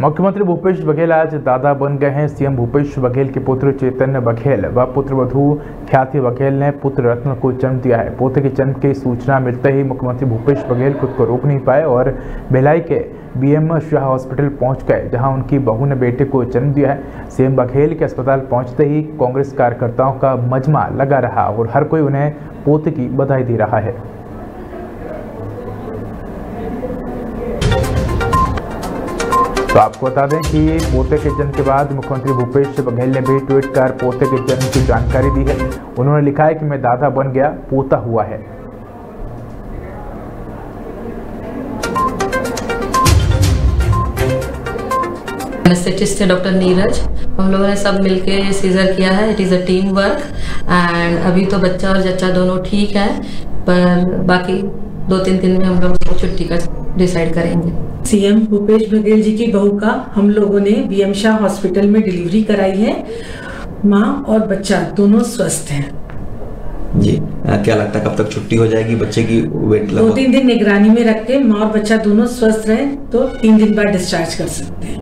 मुख्यमंत्री भूपेश बघेल आज दादा बन गए हैं। सीएम भूपेश बघेल के पुत्र चैतन्य बघेल व पुत्रवधू ख्याति बघेल ने पुत्र रत्न को जन्म दिया है। पोते के जन्म की सूचना मिलते ही मुख्यमंत्री भूपेश बघेल खुद को रोक नहीं पाए और भिलाई के बीएम शाह हॉस्पिटल पहुंच गए, जहां उनकी बहू ने बेटे को जन्म दिया है। सीएम बघेल के अस्पताल पहुंचते ही कांग्रेस कार्यकर्ताओं का मजमा लगा रहा और हर कोई उन्हें पोते की बधाई दे रहा है। तो आपको बता दें कि पोते के जन्म के बाद मुख्यमंत्री भूपेश बघेल ने भी ट्वीट कर पोते के जन्म की जानकारी दी है। उन्होंने लिखा है कि मैं दादा बन गया, पोता हुआ है। एनेस्थेटिस्ट है डॉक्टर नीरज। हम लोगों ने सब मिलके सीजर किया है। It is a team work and अभी तो बच्चा और जच्चा दोनों ठीक है, पर बाकी 2-3 दिन में हम लोग छुट्टी का डिसाइड करेंगे। सीएम भूपेश बघेल जी की बहू का हम लोगों ने बीएम शाह हॉस्पिटल में डिलीवरी कराई है। माँ और बच्चा दोनों स्वस्थ हैं। जी, क्या लगता है कब तक छुट्टी हो जाएगी? बच्चे की वेट 2-3 दिन निगरानी में रख के माँ और बच्चा दोनों स्वस्थ रहे तो 3 दिन बाद डिस्चार्ज कर सकते हैं।